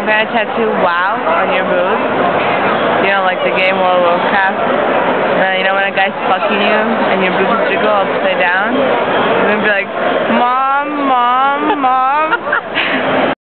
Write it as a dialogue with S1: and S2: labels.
S1: I'm gonna tattoo WoW on your boobs. You know, like the game World of Warcraft. You know when a guy's fucking you and your boobs jiggle upside down? I'm gonna be like,